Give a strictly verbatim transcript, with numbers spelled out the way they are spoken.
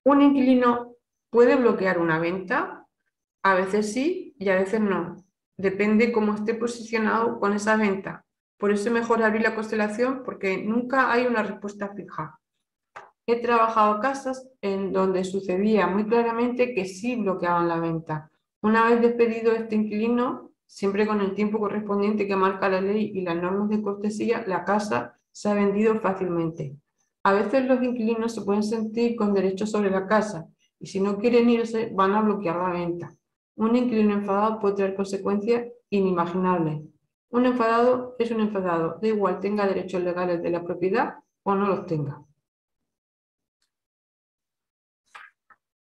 ¿Un inquilino puede bloquear una venta? A veces sí y a veces no. Depende cómo esté posicionado con esa venta. Por eso es mejor abrir la constelación porque nunca hay una respuesta fija. He trabajado casas en donde sucedía muy claramente que sí bloqueaban la venta. Una vez despedido este inquilino, siempre con el tiempo correspondiente que marca la ley y las normas de cortesía, la casa se ha vendido fácilmente. A veces los inquilinos se pueden sentir con derechos sobre la casa y si no quieren irse van a bloquear la venta. Un inquilino enfadado puede tener consecuencias inimaginables. Un enfadado es un enfadado, da igual tenga derechos legales de la propiedad o no los tenga.